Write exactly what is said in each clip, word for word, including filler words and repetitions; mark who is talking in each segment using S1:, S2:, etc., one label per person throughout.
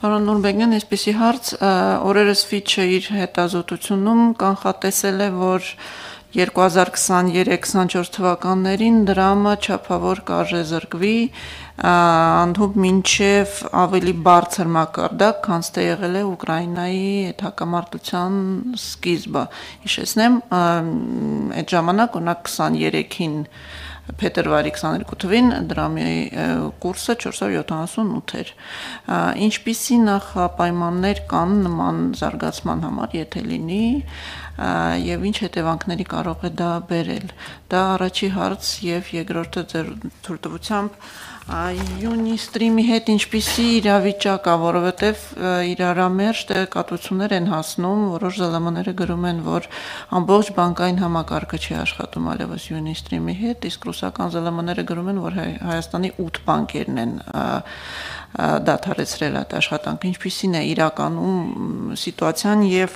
S1: Պարոն Նուրբեգյան, այսպեսի հարց, օրերս Ֆիչը իր հետազոտությունում կանխատեսել է, որ երկու հազար քսաներեք քսանչորս թվականներին դրամը չափավոր կարժեզրկվի ընդհուպ մինչև ավելի բարձր մակարդակ, քան թե եղել է Ուկրաինայի այդ հակամարտության սկիզբը։ Հիշեցնեմ, այդ ժամանակ օրինակ քսաներեքին փետրվարի քսաներկու թվին դրամի կուրսը չորս հարյուր յոթանասունութ էր։ Ինչպիսի նախապայմաններ կան նման զարգացման համար, եթե լինի, եւ ինչ հետևանքների կարող է դա բերել։ Դա առաջի հարց եւ երկրորդը ձեր թույլտվությամբ Unistream-ի հետ ինչպիսի իրավիճակ է, որովհետեւ իրարամերժ տեղեկատվություններ են հասնում, որոշ ԶԼՄ-ները գրում են, որ ամբողջ բանկային համակարգը չի աշխատում այլևս Unistream-ի հետ, իսկ ռուսական ԶԼՄ-ները գրում են, որ Հայաստանի ութ բանկերն են դադարեցրել այդ աշխատանքը։ Ինչպիսին է իրականում սիտուացիան եւ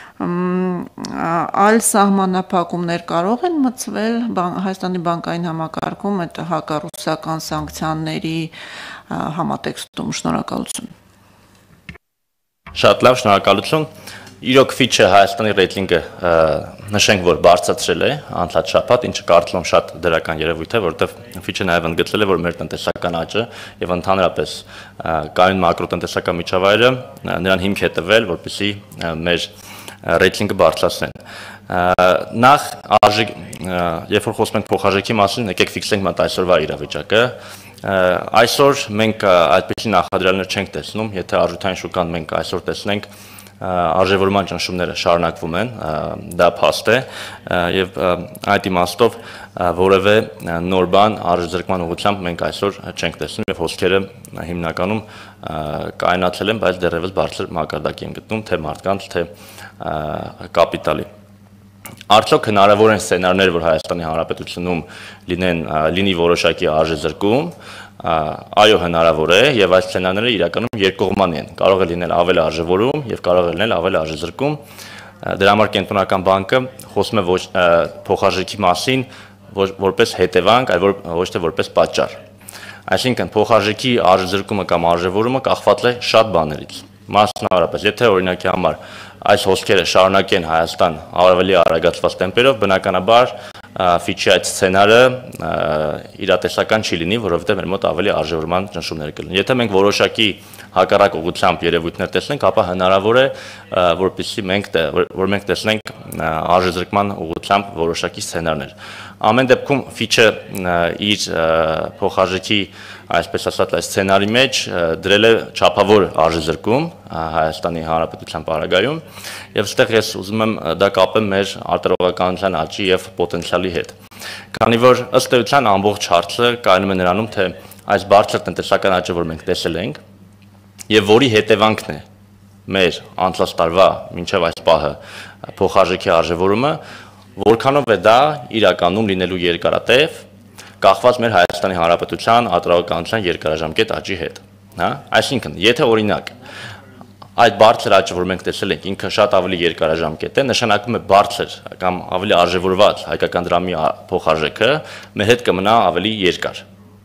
S1: այլ սահմանափակումներ կարող են մտցվել Հայաստանի բանկային համակարգում այդ հակառուսական սանկցիաների համատեքստում։ Շնորհակալություն։
S2: Շատ լավ, շնորհակալություն։ Իրոք Ֆիչը Հայաստանի ռեյտինգը նշենք, որ բարձրացրել է անցած շաբաթ, ինչը կարծում եմ շատ դրական երևույթ է, որովհետև Ֆիչը նաև ընդգծել է, որ մեր տնտեսական աճը եւ ընդհանրապես կայուն մակրոտնտեսական միջավայրը նրան հիմք է տվել, որպեսզի մեր ռեյտինգը բարձրացնեն։ Նախ արժի, երբ որ խոսում ենք փոխարժեքի մասին, եկեք ֆիքսենք մտ այսօրվա իրավիճակը։ Այսօր մենք այդպիսի նախադրյալներ չենք տեսնում, եթե արժութային շուկան մենք այսօր տեսնենք, արժևորման ճնշումները շարունակվում են, դա փաստ է եւ այդ իմաստով որևէ նոր բան արժեզրկման ուղղությամբ մենք այսօր չենք տեսնում եւ հոսքերը հիմնականում կայունացել են, բայց դեռևս բարձր մակարդակի են գտնում թե մարդկանց, թե կապիտալի։ Արդյոք հնարավոր են սցենարներ, որ Հայաստանի Հանրապետությունում լինեն լինի որոշակի արժեզրկում, այո հնարավոր է եւ այս սցենարները իրականում երկկողմանի են։ Կարող է լինել ավել արժևորում եւ կարող է լինել ավել արժեզրկում։ Դրա համար Կենտրոնական բանկը խոսում է ոչ փոխարժեքի մասին որպես հետևանք, այլ ոչ թե որպես պատճառ։ Այսինքն փոխարժեքի արժեզրկումը կամ արժևորումը կախված է շատ բաներից։ Մասնավորապես, եթե օրինակի համար այս հոսքերը շարունակեն Հայաստան ավելի արագացված տեմպերով, բնականաբար Ֆիչի այդ սցենարը իրատեսական չի լինի, որովհետև մեր մոտ ավելի արժևորման ճնշումներ կլինեն։ Եթե մենք որոշակի հակառակ ուղղությամբ երևույթներ տեսնենք, ապա հնարավոր է, որպեսզի մենք որ մենք տեսնենք արժեզրկման ուղղությամբ որոշակի սցենարներ։ Ամեն դեպքում Ֆիչը իր փոխարժեքի, այսպես ասած, այս սցենարի մեջ դրել է չափավոր արժեզրկում Հայաստանի Հանրապետության պարագայում եւ այստեղ ես ուզում եմ դա կապեմ մեր արտադրողականության աճի եւ պոտենցիալի հետ։ Քանի որ ըստ էության ամբողջ հարցը կայանում է նրանում, թե այս բարձր տնտեսական աճը, որ մենք տեսել ենք եւ որի հետևանքն է մեր անցած տարվա մինչեւ այս պահը փոխարժեքի արժևորումը, որքանով է դա իրականում լինելու երկարատև կախված մեր Հայաստանի Հանրապետության արտադրողականության երկարաժամկետ աճի հետ, հա? Այսինքն, եթե օրինակ այդ բարձր աճը, որ մենք տեսել ենք, ինքը շատ ավելի երկարաժամկետ է, նշանակում է բարձր կամ ավելի արժևորված հայկական դրամի փոխարժեքը մեր հետ կմնա ավելի երկար։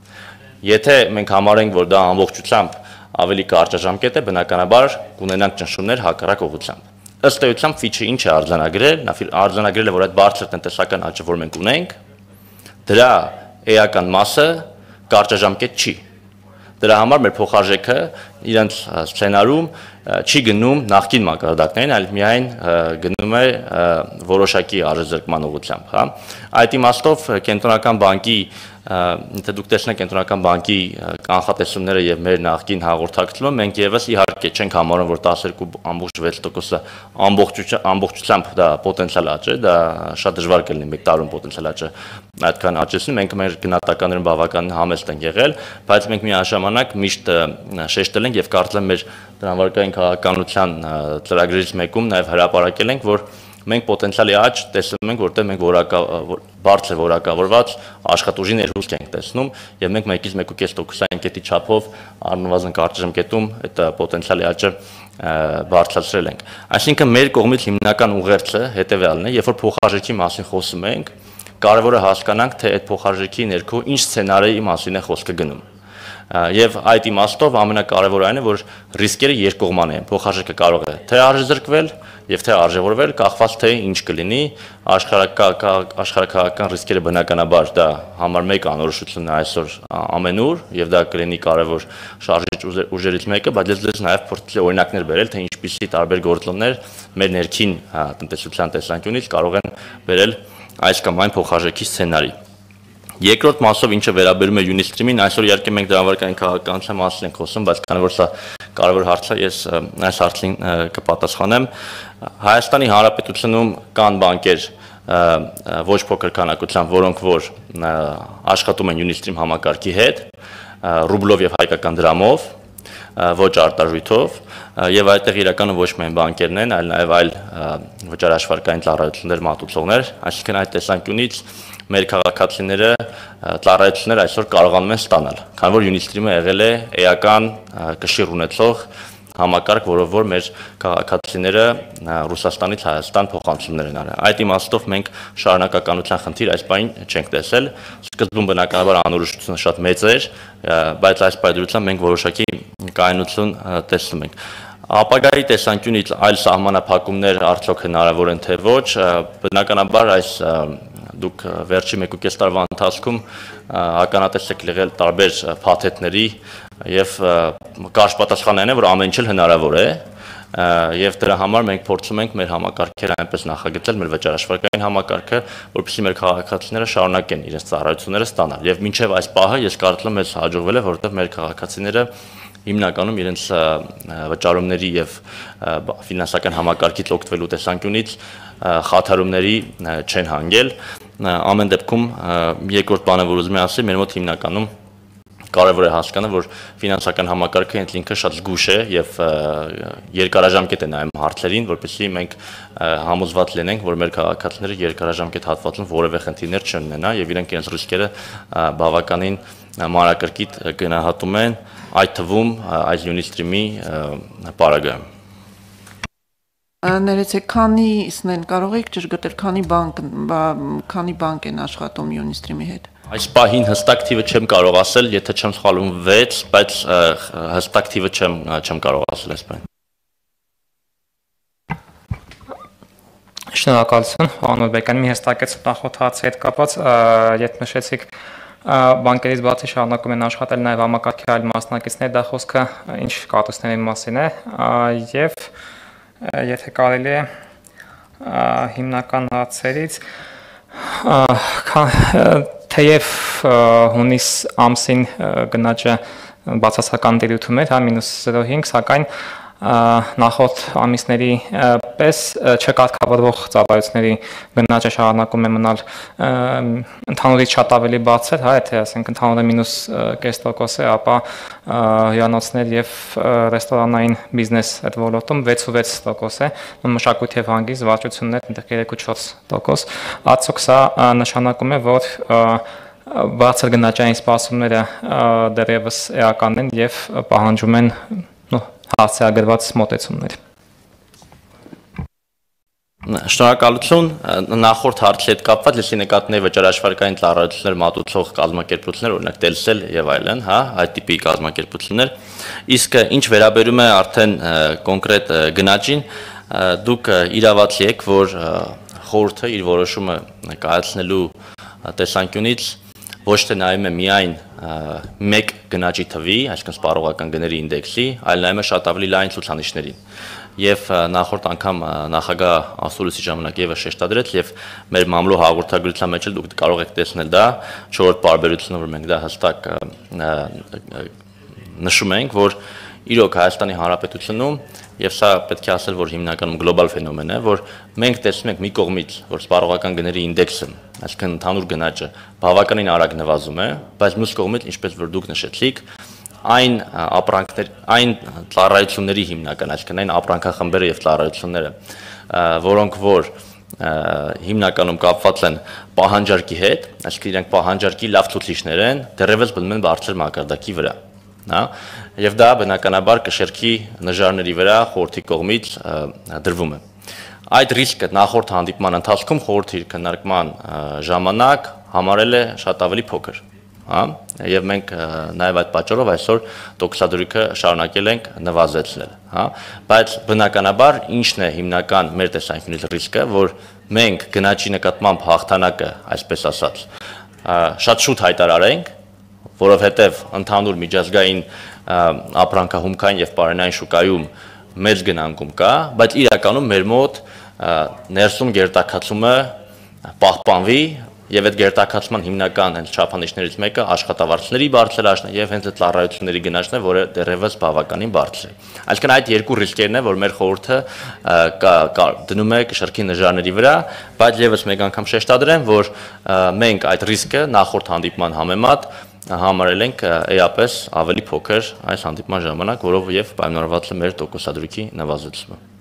S2: Եթե մենք համարենք, որ դա ամբողջությամբ ավելի կարճաժամկետ է, բնականաբար կունենանք ճնշումներ հակառակ ուղղությամբ։ Ըստ էության Ֆիչը ինչ է արձանագրել, նա արձանագրել է, որ այդ բարձր տնտեսական աճը, որ մենք ունենք, դրա էական մասը կարճաժամկետ չի։ Դրա համար մեր փոխարժեքը իրենց սցենարում չի գնում նախկին մակարդակներին, այլ միայն գնում է որոշակի արժեզրկման ուղղությամբ, հա։ Այդ իմաստով Կենտրոնական բանկի, եթե դուք տեսնեք Կենտրոնական բանկի կանխատեսումները եւ մեր նախկին հաղորդակցումը, մենք եւս իհարկե չենք համարում, որ տասներկու ամբողջ վեց տոկոսը ամբողջությամբ դա պոտենցիալ աճ է, դա շատ դժվար կլինի մեկ տարում պոտենցիալ աճը այդքան աճեցնի, մենք մեր գնահատականներում բավական համեստ ենք եղել, բայց մենք միաժամանակ միշտ շեշտել ենք եւ կարծեմ մեր տրամվարկային քաղաքականության ծրագրերից մեկում նաեւ հրապարակել ենք, որ մենք պոտենցիալի աճ տեսնում ենք, որտեղ մենք բարձր որակավորված աշխատուժի ներհուս ենք տեսնում եւ մենք մեկից մեկ ու կես տոկոսային կետի չափով առնվազն կարճաժամկետում այդ պոտենցիալի աճը բարձրացրել ենք։ Այսինքն մեր կողմից հիմնական ուղերձը հետեւյալն է, երբ որ փոխարժեքի մասին խոսում ենք, կարևոր է հասկանանք, թե այդ փոխարժեքի ներքո ինչ սցենարի մասին է խոսքը գնում։ Եվ այդ իմաստով ամենակարևորը այն է, որ ռիսկերը երկկողման են, փոխարժեքը կարող է թե արժեզրկվել եւ թե արժեվորվել, կախված թե ինչ կլինի, աշխարհակահաղական ռիսկերը բնականաբար դա համար մեկ անորոշությունն է այսօր ամենուր եւ դա կլինի կարևոր շարժիչ ուժերից մեկը, բայց ես դες նաեւ փորձել օրինակներ բերել, թե ինչպիսի տարբեր գործոններ մեր ներքին տնտեսության տեսանկյունից կարող են բերել այս կամ այն փոխարժեքի սցենարի։ Երկրորդ մասով ինչը վերաբերում է Unistream-ին, այսօր իհարկե մենք դրամարկային քաղաքականության մասին ենք խոսում, բայց քանի որ սա կարևոր հարց է, ես այս հարցին կպատասխանեմ։ Հայաստանի Հանրապետությունում կան բանկեր ոչ փոքր քանակությամբ, որոնք որ աշխատում են Unistream համակարգի հետ, ռուբլով եւ հայկական դրամով, ոչ արտարժույթով, եւ այդտեղ իրականում ոչ միայն բանկերն են, այլ նաեւ այլ վճարաշվարկային ծառայություններ մատուցողներ, այսինքն այդ տեսանկյունից մեր քաղաքացիները ծառայություններ այսօր կարողանում են ստանալ, քանի որ Unistream-ը եղել է էական կշիռ ունեցող համակարգ, որով որ մեր քաղաքացիները Ռուսաստանից Հայաստան փոխանցումներ են արել։ Այդ իմաստով մենք շարունակականության խնդիր այս բանին չենք տեսել։ Սկզբում բնականաբար անորոշությունը շատ մեծ էր, բայց այս պայմանությամբ մենք որոշակի կայունություն տեսնում ենք։ Ապագայի տեսանկյունից այլ սահմանափակումներ արդյոք հնարավոր են թե ոչ, բնականաբար այս դուք վերջի մեկուկես տարվա ընթացքում ականատես եք եղել տարբեր փաթեթների եւ կարճ պատասխանն է, որ ամեն ինչ հնարավոր է եւ դրա համար մենք փորձում ենք մեր համակարգերը այնպես նախագծել, մեր վճարաշվարկային համակարգը, որպեսզի մեր քաղաքացիները շարունակեն իրենց ծառայությունները ստանալ։ Եվ մինչեւ այս պահը ես կարծում եմ մեզ հաջողվել է, որովհետեւ մեր քաղաքացիները հիմնականում իրենց վճարումների եւ ֆինանսական համակարգից օգտվելու տեսանկյունից խաթարումների չեն հանգել։ Ամեն դեպքում երկրորդ բանը, որ ուզում եմ ասել, մեր մոտ հիմնականում կարևոր է հասկանալ, որ ֆինանսական համակարգը ինքը շատ զգուշ է եւ երկարաժամկետ է նայում հարցերին, որպեսզի մենք համոզված լինենք, որ մեր քաղաքացիները երկարաժամկետ հատվածում որևէ խնդիրներ չունենա եւ իրենք իրենց ռիսկերը բավականին մանրակրկիտ գնահատում են, այդ թվում այս Unistream-ի պարագայում։
S1: Ներեցեք, քանիսն են կարող եք ճշգրտել, քանի բանկ, քանի բանկ են աշխատում Unistream-ի հետ։
S2: Այս պահին հստակ թիվը չեմ կարող ասել, եթե չեմ սխալվում վեց, բայց հստակ թիվը չեմ չեմ կարող ասել այս բանը։
S3: Շնորհակալություն, պարոն Բեկյան, մի հստակեցում նախորդ հարցի հետ կապված, երբ նշեցիք բանկերից բացի շարունակում են աշխատել նաև համակարգի այլ մասնակիցներ, դա խոսքը ինչ կառույցների մասին է, եւ եթե կարելի է հիմնական հարցերից թեև հունիս ամսին գնաճը բացասական դիրույթում էր, հա մինուս զրո հինգ, սակայն նախորդ ամիսների պես չկարգավորվող ծառայությունների գնաճը շարունակում է մնալ ընդհանուրից շատ ավելի բարձր, հա, եթե ասենք ընդհանուրը մինուս կես տոկոս է, ապա հյուրանոցներ եւ ռեստորանային բիզնես այդ ոլորտում վեց ու վեց տոկոս է, մշակույթ եւ հանգիստ վարչություններ այնտեղ երեք ու չորս տոկոս։ Արդյոք սա նշանակում է, որ բարձր գնաճային սպասումները դեռևս էական են եւ պահանջում են հարցեագրված մոտեցումներ։
S2: Շնորհակալություն, նախորդ հարցի հետ կապված լսի նկատների վճարաշվարկային ծառայություններ մատուցող կազմակերպություններ, օրինակ Telcel եւ այլն, հա, այդ տիպի կազմակերպություններ։ Իսկ ինչ վերաբերում է արդեն կոնկրետ գնաճին, դուք իրավացի եք, որ խորհուրդը իր որոշումը կայացնելու տեսանկյունից ոչ թե նայում է միայն մեկ գնաճի թվի, այսինքն սպառողական գների ինդեքսի, այլ նայում է շատ ավելի լայն ցուցանիշներին։ Եվ նախորդ անգամ նախագահ ասուլիսի ժամանակ եւս շեշտադրեց եւ մեր մամլո հաղորդագրության մեջ էլ դուք կարող եք տեսնել դա չորրորդ պարբերությունը, որ մենք դա հստակ նշում ենք, որ իրոք Հայաստանի Հանրապետությունում եւ սա պետք է ասել, որ հիմնականում գլոբալ ֆենոմեն է, որ մենք տեսնում ենք մի կողմից, որ սպառողական գների ինդեքսը, այսինքն ընդհանուր գնաճը բավականին արագ նվազում է, բայց մյուս կողմից, ինչպես որ դուք նշեցիք, այն ապրանքներ, այն ծառայությունների հիմնական, այսինքն այն ապրանքախմբերը եւ ծառայությունները, որոնք որ հիմնականում կապված են պահանջարկի հետ, այսինքն իրենք պահանջարկի լավ ցուցիչներ են, դեռևս բնում են բարձր մակարդակի վրա, հա, եւ դա բնականաբար կշերքի նժարների վրա խորհրդի կողմից դրվում է։ Այդ ռիսկը նախորդ հանդիպման ընթացքում խորհրդի քննարկման ժամանակ համարել է շատ ավելի փոքր, հա, եւ մենք նաեւ այդ պատճառով այսօր տոկոսադրույքը շարունակել ենք նվազեցնել, հա, բայց բնականաբար ինչն է հիմնական մեր տեսանկյունից ռիսկը, որ մենք գնաճի նկատմամբ հաղթանակը, այսպես ասած, շատ շուտ հայտարարենք, որովհետեւ ընդհանուր միջազգային ապրանքահումքային եւ պարենային շուկայում մեծ գնանկում կա, բայց իրականում մեր մոտ ներսում գերտակացումը պահպանվի եւ այդ գերտակացման հիմնական հենց չափանիշներից մեկը աշխատավարձների բարձրացումն է եւ հենց այդ ծառայությունների գնաճն է, որը դեռևս բավականին բարձր է։ Այսինքն այդ երկու ռիսկերն են, որ մեր խորհուրդը դնում է շարքի նժարների վրա, բայց եւս մեկ անգամ շեշտադրեմ, որ մենք այդ ռիսկը նախորդ հանդիպման համեմատ համարել ենք էապես ավելի փոքր այս հանդիպման ժամանակ, որով եւ պայմանավորված է մեր տոկոսադրույքի նվազեցումը։